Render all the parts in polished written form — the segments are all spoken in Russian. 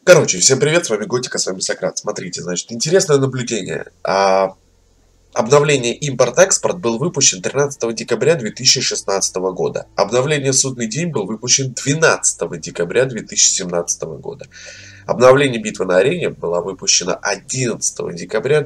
Короче, всем привет, с вами Готика, с вами Сократ. Смотрите, значит, интересное наблюдение. Обновление импорт-экспорт был выпущен 13 декабря 2016 года. Обновление судный день был выпущен 12 декабря 2017 года. Обновление битвы на арене было выпущено 11 декабря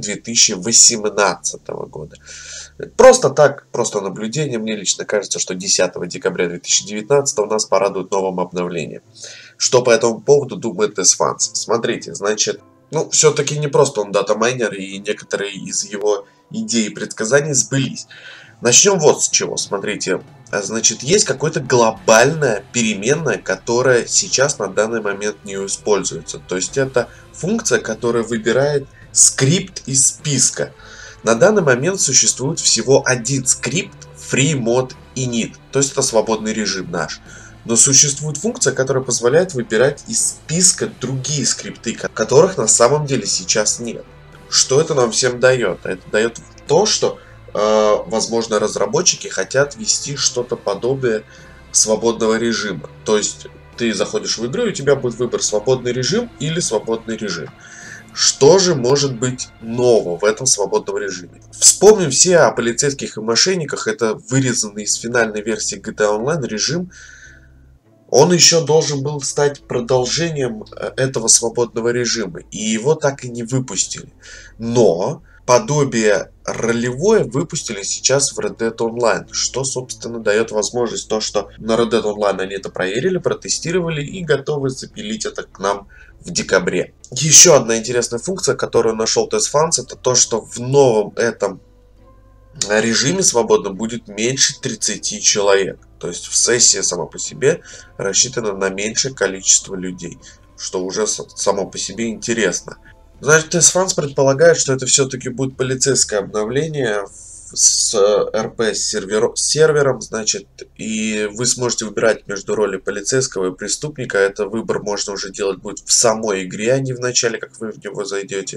2018 года. Просто так, просто наблюдение. Мне лично кажется, что 10 декабря 2019 у нас порадует новым обновлением. Что по этому поводу думает Tesfans? Смотрите, значит, все-таки не просто он дата-майнер, и некоторые из его идей и предсказаний сбылись. Начнем вот с чего. Смотрите, значит, есть какая-то глобальная переменная, которая сейчас на данный момент не используется. То есть это функция, которая выбирает скрипт из списка. На данный момент существует всего один скрипт free mod init, то есть это свободный режим наш. Но существует функция, которая позволяет выбирать из списка другие скрипты, которых на самом деле сейчас нет. Что это нам всем дает? Это дает то, что, возможно, разработчики хотят ввести что-то подобие свободного режима. То есть ты заходишь в игру, и у тебя будет выбор свободный режим или свободный режим. Что же может быть нового в этом свободном режиме? Вспомним все о полицейских и мошенниках. Это вырезанный из финальной версии GTA Online режим. Он еще должен был стать продолжением этого свободного режима. И его так и не выпустили. Но подобие ролевое выпустили сейчас в Red Dead Online. Что, собственно, дает возможность то, что на Red Dead Online они это проверили, протестировали и готовы запилить это к нам в декабре. Еще одна интересная функция, которую нашел Tesfans, это то, что в новом этом режиме свободном будет меньше 30 человек. То есть в сессии сама по себе рассчитана на меньшее количество людей, что уже само по себе интересно. Значит, Tesfans предполагает, что это все-таки будет полицейское обновление с RP сервером, значит, и вы сможете выбирать между роли полицейского и преступника. Это выбор можно уже делать будет в самой игре, а не в начале, как вы в него зайдете.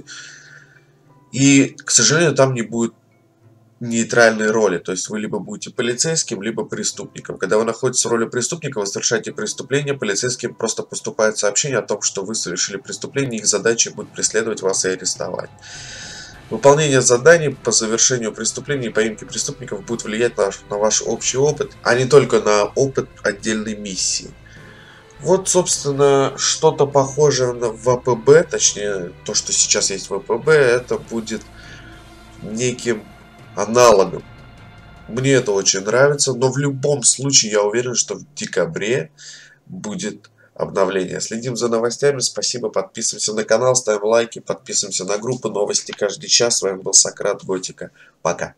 И, к сожалению, там не будет нейтральной роли, то есть вы либо будете полицейским, либо преступником. Когда вы находитесь в роли преступника, вы совершаете преступление, полицейским просто поступает сообщение о том, что вы совершили преступление, их задачей будет преследовать вас и арестовать. Выполнение заданий по завершению преступлений и поимки преступников будет влиять на ваш общий опыт, а не только на опыт отдельной миссии. Вот, собственно, что-то похожее на ВПБ, точнее, то, что сейчас есть в ВПБ, это будет неким аналогом. Мне это очень нравится, но в любом случае я уверен, что в декабре будет обновление. Следим за новостями, спасибо, подписываемся на канал, ставим лайки, подписываемся на группы, новости каждый час. С вами был Сократ, Готика. Пока.